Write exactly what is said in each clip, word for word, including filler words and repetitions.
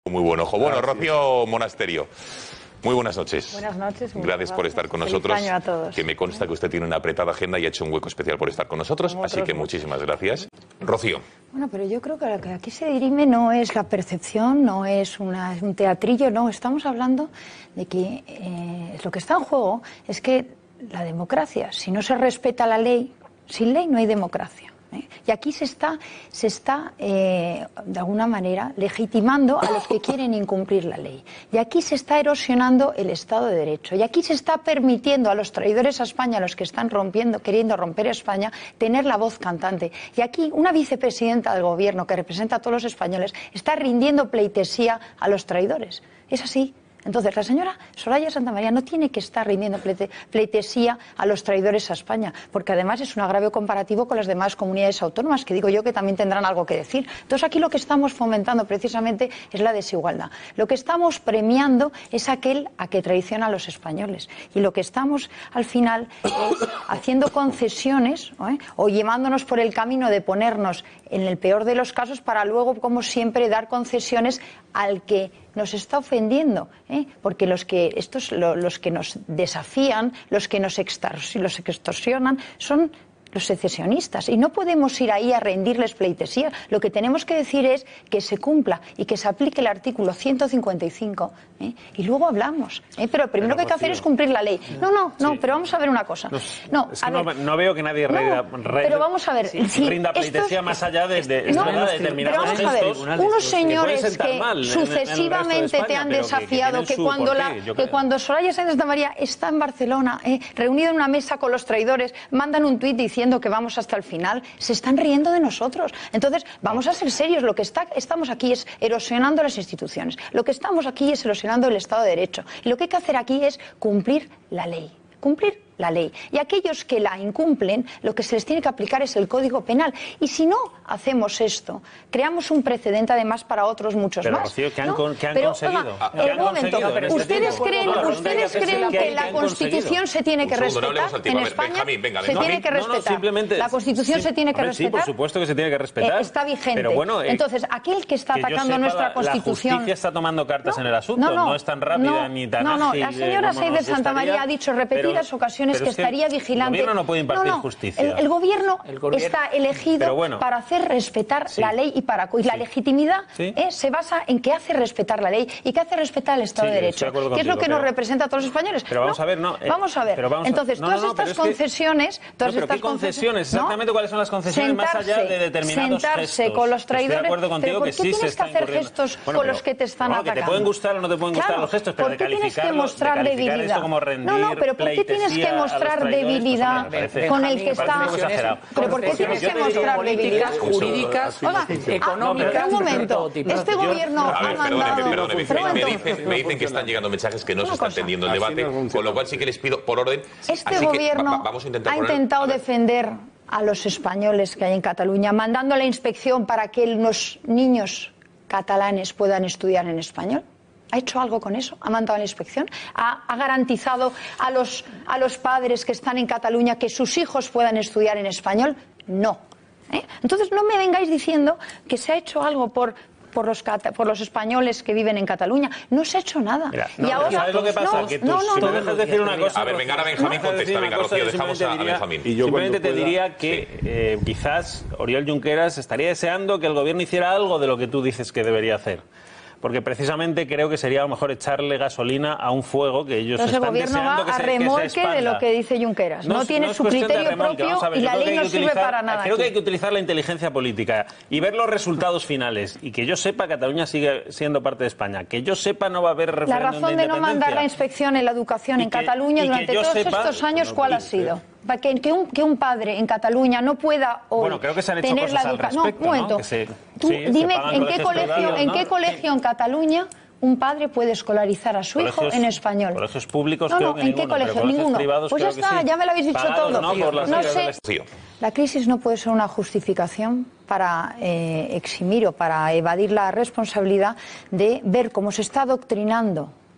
Muy buen ojo. Bueno, Rocío Monasterio, muy buenas noches. Buenas noches. Gracias por estar con nosotros. Feliz año a todos. Que me consta que usted tiene una apretada agenda y ha hecho un hueco especial por estar con nosotros, Como así que muchos. muchísimas gracias. Rocío. Bueno, pero yo creo que lo que aquí se dirime no es la percepción, no es una, un teatrillo, no. Estamos hablando de que eh, lo que está en juego es que la democracia, si no se respeta la ley, sin ley no hay democracia. ¿eh? Y aquí se está, se está eh, de alguna manera, legitimando a los que quieren incumplir la ley. Y aquí se está erosionando el Estado de Derecho. Y aquí se está permitiendo a los traidores a España, a los que están rompiendo, queriendo romper España, tener la voz cantante. Y aquí una vicepresidenta del Gobierno que representa a todos los españoles está rindiendo pleitesía a los traidores. Es así. Entonces, la señora Soraya Santamaría no tiene que estar rindiendo pleite, pleitesía a los traidores a España, porque además es un agravio comparativo con las demás comunidades autónomas, que digo yo que también tendrán algo que decir. Entonces, aquí lo que estamos fomentando precisamente es la desigualdad. Lo que estamos premiando es aquel a que traiciona a los españoles. Y lo que estamos, al final, es haciendo concesiones, ¿eh? o llevándonos por el camino de ponernos en el peor de los casos para luego, como siempre, dar concesiones al que nos está ofendiendo, ¿eh? porque los que estos lo, los que nos desafían, los que nos extorsionan, los que extorsionan son los secesionistas, y no podemos ir ahí a rendirles pleitesía. Lo que tenemos que decir es que se cumpla y que se aplique el artículo ciento cincuenta y cinco, ¿eh? y luego hablamos. ¿eh? Pero primero que hay que hacer es cumplir la ley. No, no, no, sí. pero vamos a ver una cosa. No, es que no, no veo que nadie reda, no, pero vamos a ver, sí, si rinda pleitesía más allá de, de, no, de determinados pero vamos a ver, gestos, unos señores que, que mal sucesivamente en el resto de España, te han pero desafiado, que, que, que cuando, porqué, la, que cuando Soraya Sáenz de María está en Barcelona, eh, reunida en una mesa con los traidores, mandan un tuit diciendo que vamos hasta el final, se están riendo de nosotros. Entonces, vamos a ser serios. Lo que está, estamos aquí es erosionando las instituciones. Lo que estamos aquí es erosionando el Estado de Derecho. Y lo que hay que hacer aquí es cumplir la ley. Cumplir la ley. Y aquellos que la incumplen, lo que se les tiene que aplicar es el Código Penal. Y si no hacemos esto, creamos un precedente además para otros muchos pero, más. Rocío, ¿qué han, ¿no? ¿qué han pero, conseguido? Oiga, ¿Qué el han momento, conseguido ¿ustedes este creen, no, ¿ustedes creen que la Constitución se tiene que respetar en España? Se tiene que respetar. La Constitución se tiene que respetar. Sí, por supuesto que se tiene que respetar. Está vigente. Pero bueno, eh, entonces, aquel que está que atacando nuestra Constitución... La justicia está tomando cartas no, en el asunto. No, no, no es tan rápida no, ni tan no, no, ágil. la señora Sáenz de Santa María ha dicho repetidas pero, ocasiones pero que es que estaría vigilante. El gobierno no puede impartir no, no, justicia. El, el, gobierno el gobierno está elegido bueno, para hacer respetar sí. la ley y para y la sí. legitimidad sí. eh, se basa en que hace respetar la ley y que hace respetar el Estado sí, de Derecho, de que contigo, es lo que pero, nos representa a todos los españoles. Pero vamos no, a ver, no. Eh, vamos a ver. Vamos Entonces, a, no, todas no, no, estas es que, concesiones, todas no, pero estas ¿qué concesiones? Exactamente ¿no? cuáles son las concesiones sentarse, más allá de determinados sentarse gestos. con los traidores. Estoy de acuerdo contigo pero que ¿por qué sí tienes se que hacer incurriendo? gestos Bueno, con los que te están bueno, atacando? Que te pueden gustar o no te pueden gustar claro, los gestos, pero ¿por de qué tienes que calificarlo, mostrar de calificar debilidad? esto como rendir No, no, pero ¿por qué tienes que mostrar debilidad con el que está? Pero ¿por qué tienes que mostrar debilidad jurídicas, económicas? Un momento, este gobierno ha mandado... Me dicen que están llegando mensajes que no se está entendiendo el debate, con lo cual sí que les pido por orden. Este gobierno ha intentado defender a los españoles que hay en Cataluña, mandando a la inspección para que los niños catalanes puedan estudiar en español. ¿Ha hecho algo con eso? ¿Ha mandado a la inspección? ¿Ha, ha garantizado a los, a los padres que están en Cataluña que sus hijos puedan estudiar en español? No. ¿Eh? Entonces no me vengáis diciendo que se ha hecho algo por... Por los, por los españoles que viven en Cataluña. No se ha hecho nada. Mira, no, y ahora, ¿sabes lo que pasa? No, que tú, no, no, si no, me dejas decir una cosa... A ver, venga, ahora Benjamín no, contesta. Venga, Rocío, dejamos a, diría, a Benjamín. Y yo simplemente te pueda... diría que sí. eh, quizás Oriol Junqueras estaría deseando que el gobierno hiciera algo de lo que tú dices que debería hacer. Porque precisamente creo que sería a lo mejor echarle gasolina a un fuego que ellos Entonces, están deseando que se, que se expanda. El gobierno va a remolque de lo que dice Junqueras. No, no tiene no su criterio remolque, propio ver, y la ley no utilizar, sirve para nada. Creo aquí. que hay que utilizar la inteligencia política y ver los resultados finales. Y que yo sepa, Cataluña sigue siendo parte de España. Que yo sepa, no va a haber referéndum La razón de, de no mandar la inspección en la educación en que, Cataluña durante todos sepa, estos años, ¿cuál ha sido? Para que, que, un, que un padre en Cataluña no pueda hoy bueno, creo que se han hecho tener cosas la educación. al respecto, no, un momento. ¿no? Se, Tú sí, dime en qué colegio, privados, en ¿no? qué colegio en Cataluña un padre puede escolarizar a su colegios, hijo en español. Colegios públicos, no, creo no, que ¿en ninguno, qué colegio? Ninguno. Pues ya está, sí. ya me lo habéis dicho Pagados, todo. No, por las no sé. La crisis no puede ser una justificación para eh, eximir o para evadir la responsabilidad de ver cómo se está adoctrinando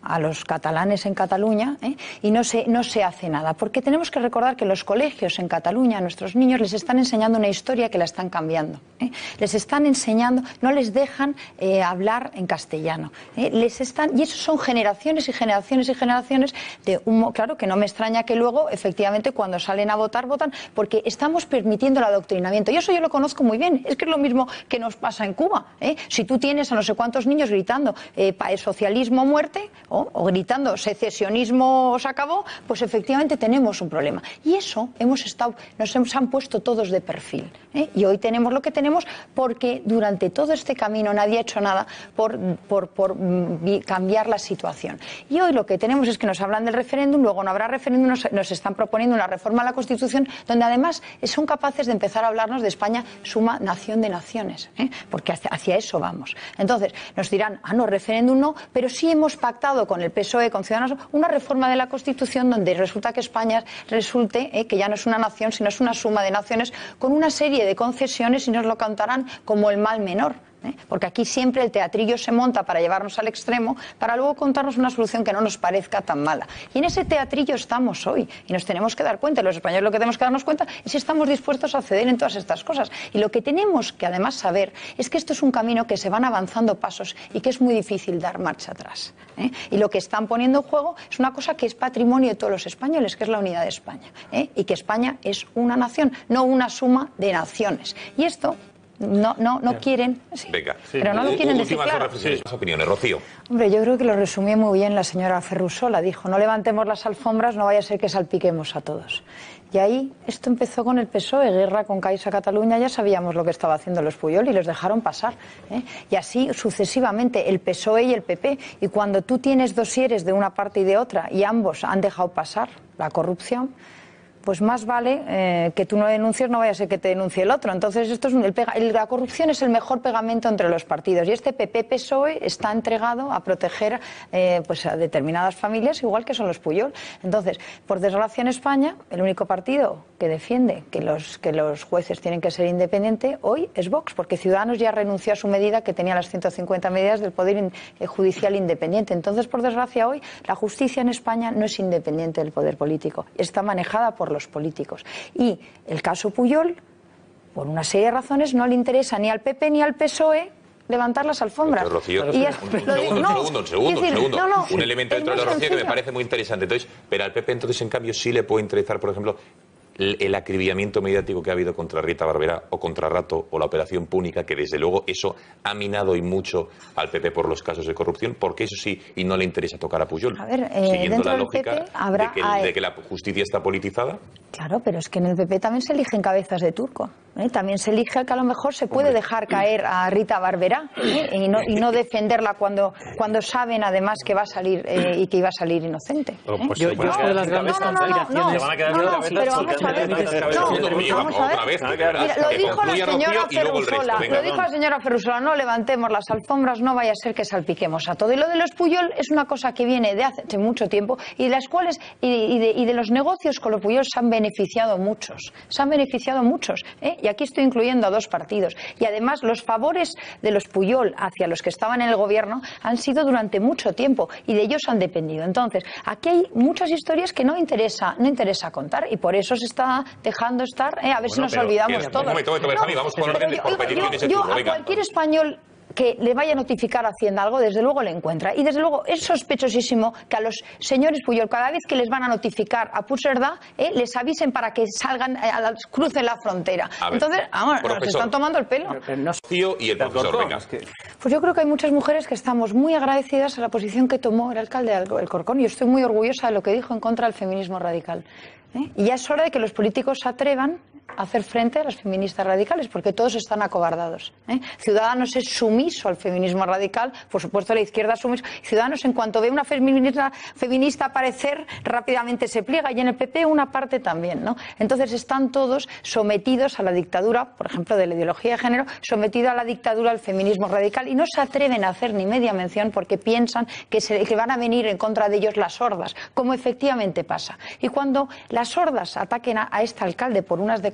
a los catalanes en Cataluña, ¿eh? y no se, no se hace nada. Porque tenemos que recordar que los colegios en Cataluña a nuestros niños les están enseñando una historia que la están cambiando. ¿eh? Les están enseñando, no les dejan eh, hablar en castellano. ¿eh? Les están, y eso son generaciones y generaciones y generaciones de un... Claro que no me extraña que luego, efectivamente, cuando salen a votar, votan, porque estamos permitiendo el adoctrinamiento. Y eso yo lo conozco muy bien. Es que es lo mismo que nos pasa en Cuba. ¿eh? Si tú tienes a no sé cuántos niños gritando eh, socialismo muerte o, o gritando secesionismo se acabó, pues efectivamente tenemos un problema. Y eso hemos estado, nos hemos, han puesto todos de perfil. ¿eh? Y hoy tenemos lo que tenemos porque durante todo este camino nadie ha hecho nada por, por, por mm, cambiar la situación. Y hoy lo que tenemos es que nos hablan del referéndum, luego no habrá referéndum, nos, nos están proponiendo una reforma a la Constitución donde además son capaces de empezar a hablarnos de España suma nación de naciones, ¿eh? porque hacia, hacia eso vamos. Entonces nos dirán, ah no, referéndum no, pero sí hemos pactado con el P S O E, con Ciudadanos, una reforma de la Constitución donde resulta que España resulte eh, que ya no es una nación, sino es una suma de naciones con una serie de concesiones y nos lo contarán como el mal menor. ¿eh? Porque aquí siempre el teatrillo se monta para llevarnos al extremo, para luego contarnos una solución que no nos parezca tan mala. Y en ese teatrillo estamos hoy y nos tenemos que dar cuenta, los españoles lo que tenemos que darnos cuenta es si estamos dispuestos a ceder en todas estas cosas. Y lo que tenemos que además saber es que esto es un camino que se van avanzando pasos y que es muy difícil dar marcha atrás. ¿eh? Y lo que están poniendo en juego es una cosa que es patrimonio de todos los españoles, que es la unidad de España. ¿eh? Y que España es una nación, no una suma de naciones. Y esto no no no quieren, sí, Venga, sí. pero no lo quieren decir Últimas claro. reflexiones, más opiniones, Rocío. Hombre, yo creo que lo resumió muy bien la señora Ferrusola. Dijo, no levantemos las alfombras, no vaya a ser que salpiquemos a todos. Y ahí esto empezó con el P S O E, guerra con Caixa Cataluña, ya sabíamos lo que estaba haciendo los Puyol y los dejaron pasar. ¿eh? Y así sucesivamente el P S O E y el P P. Y cuando tú tienes dosieres de una parte y de otra y ambos han dejado pasar la corrupción, pues más vale eh, que tú no denuncies, no vaya a ser que te denuncie el otro. Entonces, esto es un, el pega, el, la corrupción es el mejor pegamento entre los partidos. Y este P P P S O E está entregado a proteger eh, pues a determinadas familias, igual que son los Puyol. Entonces, por desgracia en España, el único partido que defiende que los, que los jueces tienen que ser independientes hoy es Vox, porque Ciudadanos ya renunció a su medida que tenía las ciento cincuenta medidas del Poder in, eh, Judicial independiente. Entonces, por desgracia, hoy la justicia en España no es independiente del poder político. Está manejada por los políticos. Y el caso Puyol, por una serie de razones, no le interesa ni al P P ni al P S O E levantar las alfombras. Rocío, y un, es, un, lo segundo, digo, un no, segundo, un segundo, decir, un segundo. No, no, un elemento dentro de Rocío que me parece muy interesante. Entonces, pero al P P entonces, en cambio, sí le puede interesar, por ejemplo, el, el acribillamiento mediático que ha habido contra Rita Barberá o contra Rato o la operación Púnica, que desde luego eso ha minado y mucho al P P por los casos de corrupción, porque eso sí, y no le interesa tocar a Puyol. A ver, eh, siguiendo la del lógica P P habrá, de, que, de que la justicia está politizada. Claro, pero es que en el P P también se eligen cabezas de turco. ¿eh? También se elige al que a lo mejor se puede Hombre. dejar caer a Rita Barberá ¿eh? y, no, y no defenderla cuando, cuando saben además que va a salir eh, y que iba a salir inocente. ¿eh? Pues Yo, sí, yo bueno, estoy de las no, grandes no, no, no, conspiraciones. Se van a quedar no, no, cabezas pero vamos porque a ver. antes de No, Segundo, oye, vamos a otra ver. vez, de Mira, verdad, lo que dijo la concluya señora Rocío y luego el resto. Ferrusola. Venga, Lo dijo la señora Ferrusola. No levantemos las alfombras, no vaya a ser que salpiquemos a todo. Y lo de los Puyol es una cosa que viene de hace mucho tiempo y de las cuales y de, y de, y de los negocios con los Puyol se han beneficiado muchos. Se han beneficiado muchos. ¿eh? Y aquí estoy incluyendo a dos partidos. Y además los favores de los Puyol hacia los que estaban en el gobierno han sido durante mucho tiempo y de ellos han dependido. Entonces, aquí hay muchas historias que no interesa, no interesa contar y por eso se está dejando estar, ¿eh? a ver Bueno, si nos pero, olvidamos ¿quién? todos. Un momento, un momento, Javi, vamos por orden, yo, por yo, peticiones yo, de yo turno, a venga. cualquier español que le vaya a notificar a Hacienda algo, desde luego le encuentra. Y desde luego es sospechosísimo que a los señores Puyol, cada vez que les van a notificar a Puigcerdá, eh, les avisen para que salgan, eh, a la, crucen la frontera. A ver, Entonces, vamos, nos profesor. están tomando el pelo. Rocío y el profesor, venga. Pues yo creo que hay muchas mujeres que estamos muy agradecidas a la posición que tomó el alcalde de Alcorcón. Yo estoy muy orgullosa de lo que dijo en contra del feminismo radical. ¿eh? Y ya es hora de que los políticos se atrevan a hacer frente a las feministas radicales, porque todos están acobardados. ¿eh? Ciudadanos es sumiso al feminismo radical, por supuesto la izquierda es sumiso. Ciudadanos, en cuanto ve una feminista, feminista aparecer, rápidamente se pliega, y en el P P una parte también, ¿no? Entonces están todos sometidos a la dictadura, por ejemplo, de la ideología de género, sometido a la dictadura del feminismo radical, y no se atreven a hacer ni media mención porque piensan que, se, que van a venir en contra de ellos las hordas, como efectivamente pasa. Y cuando las hordas ataquen a, a este alcalde por unas declaraciones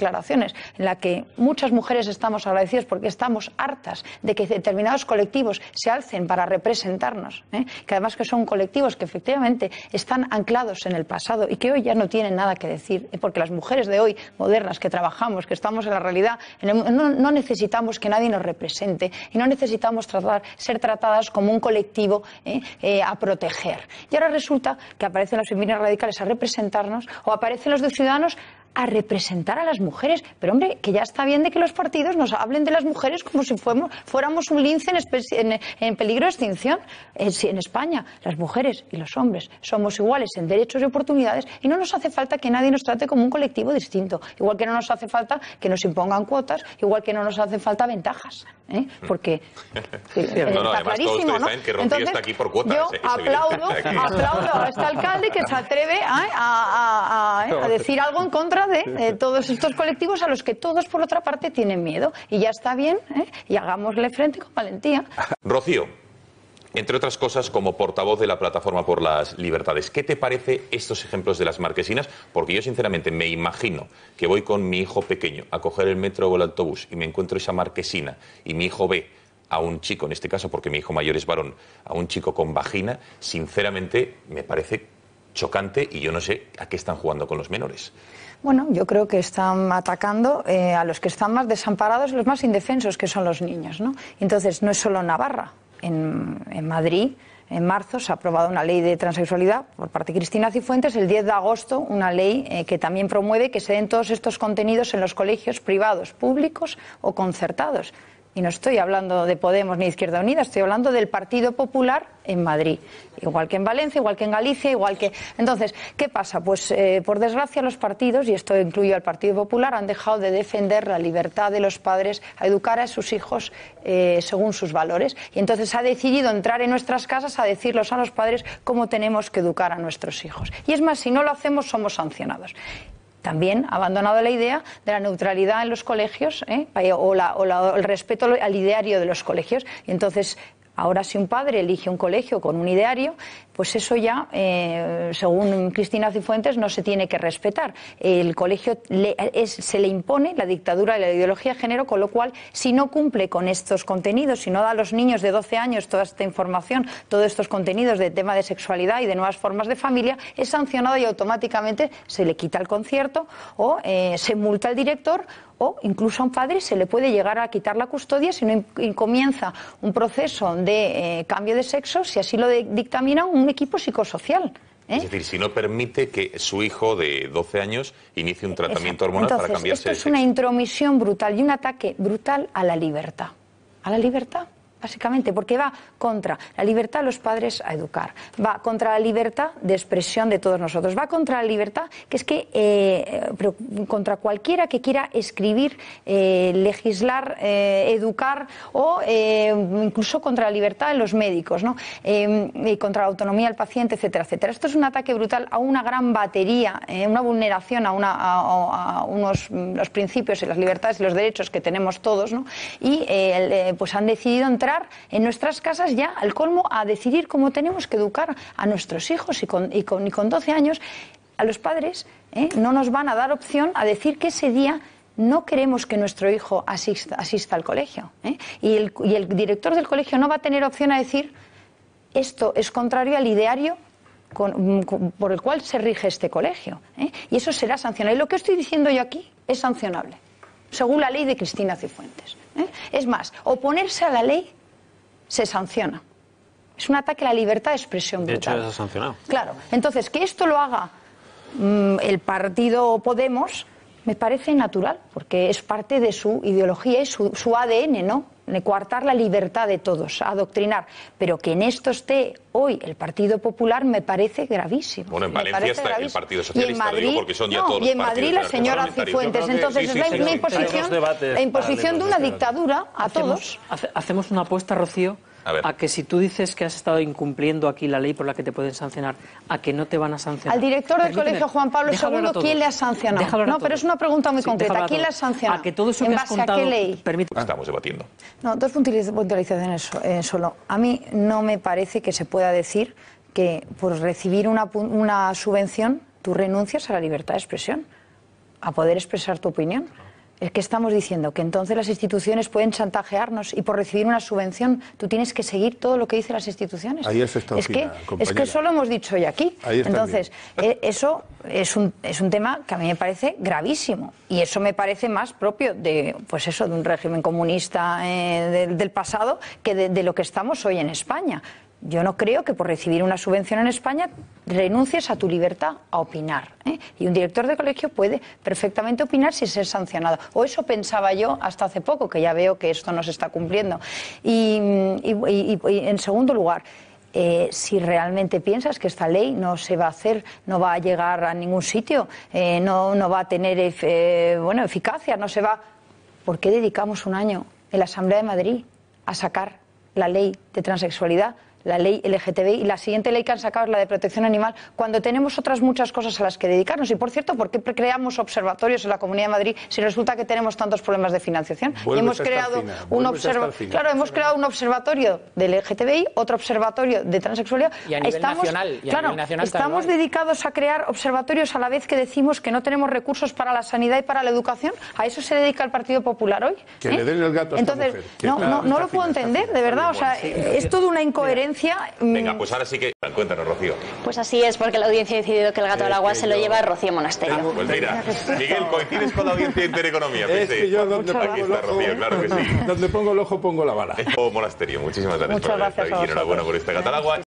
declaraciones en la que muchas mujeres estamos agradecidas porque estamos hartas de que determinados colectivos se alcen para representarnos, ¿eh? que además que son colectivos que efectivamente están anclados en el pasado y que hoy ya no tienen nada que decir, porque las mujeres de hoy, modernas, que trabajamos, que estamos en la realidad, en el, no, no necesitamos que nadie nos represente y no necesitamos tratar, ser tratadas como un colectivo ¿eh? Eh, a proteger. Y ahora resulta que aparecen las feministas radicales a representarnos o aparecen los de Ciudadanos a representar a las mujeres. Pero hombre, que ya está bien de que los partidos nos hablen de las mujeres como si fuéramos, fuéramos un lince en, en, en peligro de extinción. En, en España, las mujeres y los hombres somos iguales en derechos y oportunidades y no nos hace falta que nadie nos trate como un colectivo distinto. Igual que no nos hace falta que nos impongan cuotas, igual que no nos hace falta ventajas. ¿eh? Porque sí, sí, no, no, está clarísimo, ¿no? Que Rocío está aquí por cuotas. Yo es aplaudo, aplaudo a este alcalde que se atreve a, a, a, a decir algo en contra de eh, todos estos colectivos a los que todos, por otra parte, tienen miedo. Y ya está bien, ¿eh? y hagámosle frente con valentía. Rocío, entre otras cosas, como portavoz de la Plataforma por las Libertades, ¿qué te parece estos ejemplos de las marquesinas? Porque yo, sinceramente, me imagino que voy con mi hijo pequeño a coger el metro o el autobús y me encuentro esa marquesina y mi hijo ve a un chico, en este caso porque mi hijo mayor es varón, a un chico con vagina, sinceramente me parece chocante y yo no sé a qué están jugando con los menores. Bueno, yo creo que están atacando eh, a los que están más desamparados y los más indefensos, que son los niños, ¿no? Entonces, no es solo Navarra. En, en Madrid, en marzo, se ha aprobado una ley de transexualidad por parte de Cristina Cifuentes. El diez de agosto, una ley eh, que también promueve que se den todos estos contenidos en los colegios privados, públicos o concertados. Y no estoy hablando de Podemos ni de Izquierda Unida, estoy hablando del Partido Popular en Madrid. Igual que en Valencia, igual que en Galicia, igual que... Entonces, ¿qué pasa? Pues, eh, por desgracia, los partidos, y esto incluye al Partido Popular, han dejado de defender la libertad de los padres a educar a sus hijos eh, según sus valores. Y entonces ha decidido entrar en nuestras casas a decirles a los padres cómo tenemos que educar a nuestros hijos. Y es más, si no lo hacemos, somos sancionados. También ha abandonado la idea de la neutralidad en los colegios ¿eh? o, la, o la, el respeto al ideario de los colegios. Y entonces, ahora si un padre elige un colegio con un ideario, pues eso ya, eh, según Cristina Cifuentes, no se tiene que respetar. El colegio le, es, se le impone la dictadura de la ideología de género, con lo cual, si no cumple con estos contenidos, si no da a los niños de doce años toda esta información, todos estos contenidos de tema de sexualidad y de nuevas formas de familia, es sancionado y automáticamente se le quita el concierto o eh, se multa al director, o incluso a un padre se le puede llegar a quitar la custodia si no comienza un proceso de eh, cambio de sexo, si así lo de, dictamina un equipo psicosocial. ¿eh? Es decir, si no permite que su hijo de doce años inicie un tratamiento Exacto. hormonal Entonces, para cambiarse esto de es sexo. una intromisión brutal y un ataque brutal a la libertad. A la libertad. Básicamente, porque va contra la libertad de los padres a educar, va contra la libertad de expresión de todos nosotros, va contra la libertad, que es que, eh, contra cualquiera que quiera escribir, eh, legislar, eh, educar o eh, incluso contra la libertad de los médicos, ¿no? Eh, y contra la autonomía del paciente, etcétera, etcétera. Esto es un ataque brutal a una gran batería, eh, una vulneración a, una, a, a unos los principios y las libertades y los derechos que tenemos todos, ¿no? Y eh, pues han decidido entrar en nuestras casas ya al colmo a decidir cómo tenemos que educar a nuestros hijos y con, y con, y con doce años a los padres ¿eh? no nos van a dar opción a decir que ese día no queremos que nuestro hijo asista, asista al colegio ¿eh? y, el, y el director del colegio no va a tener opción a decir esto es contrario al ideario Con, con, por el cual se rige este colegio ¿eh? y eso será sancionado. Y lo que estoy diciendo yo aquí es sancionable según la ley de Cristina Cifuentes ¿eh? Es más, oponerse a la ley se sanciona. Es un ataque a la libertad de expresión brutal. De hecho, eso es sancionado. Claro. Entonces, que esto lo haga mmm, el partido Podemos me parece natural, porque es parte de su ideología y su, su A D N, ¿no? De coartar la libertad de todos, adoctrinar. Pero que en esto esté hoy el Partido Popular me parece gravísimo. Bueno, en me Valencia está gravísimo. el Partido Socialista, Madrid, lo digo porque son ya no, todos los y en partidos Madrid la señora Cifuentes. Entonces, sí, sí, es sí, la, sí, imposición, la imposición de una dictadura a todos. Hace, hacemos una apuesta, Rocío, a, a que si tú dices que has estado incumpliendo aquí la ley por la que te pueden sancionar, a que no te van a sancionar. Al director del Permíteme, colegio Juan Pablo segundo, ¿quién le ha sancionado? No, pero es una pregunta muy sí, concreta. ¿Quién le ha sancionado? A que todo eso ¿En que has base contado, a qué ley? Permíteme. Estamos debatiendo. No, dos puntualizaciones eh, solo. A mí no me parece que se pueda decir que por recibir una, una subvención tú renuncias a la libertad de expresión. a poder expresar tu opinión. Es que estamos diciendo que entonces las instituciones pueden chantajearnos y por recibir una subvención tú tienes que seguir todo lo que dicen las instituciones. Ahí es esta es que compañera. Es que eso lo hemos dicho hoy aquí. Entonces, bien. eso es un, es un tema que a mí me parece gravísimo y eso me parece más propio de, pues eso, de un régimen comunista eh, del, del pasado que de, de lo que estamos hoy en España. Yo no creo que por recibir una subvención en España renuncies a tu libertad a opinar, ¿eh? Y un director de colegio puede perfectamente opinar sin ser sancionado. O eso pensaba yo hasta hace poco, que ya veo que esto no se está cumpliendo. Y, y, y, y en segundo lugar, eh, si realmente piensas que esta ley no se va a hacer, no va a llegar a ningún sitio, eh, no, no va a tener eh, bueno, eficacia, no se va... ¿Por qué dedicamos un año en la Asamblea de Madrid a sacar la ley de transexualidad, la ley L G T B I y la siguiente ley que han sacado es la de protección animal, cuando tenemos otras muchas cosas a las que dedicarnos? Y por cierto, ¿por qué creamos observatorios en la Comunidad de Madrid si resulta que tenemos tantos problemas de financiación? Y hemos creado un observa claro, hemos creado un observatorio de L G T B I, otro observatorio de transexualidad. Y a nivel estamos, nacional, y a claro, nivel nacional estamos dedicados a crear observatorios a la vez que decimos que no tenemos recursos para la sanidad y para la educación. ¿A eso se dedica el Partido Popular hoy? Que ¿Eh? le den el gato a esta Entonces, mujer. no, no, no lo puedo entender, de verdad. O sea, es toda una incoherencia. Venga, pues ahora sí que... Cuéntanos, Rocío. Pues así es, porque la audiencia ha decidido que el gato al agua se lo lleva a Rocío Monasterio. Ah, pues mira, Miguel, coincides con la audiencia de Intereconomía. Es que yo donde Aquí está Rocío, claro que sí. Donde pongo el ojo pongo la bala. Monasterio, muchísimas gracias Muchas por haber gracias estado a aquí. Enhorabuena por este gato al agua.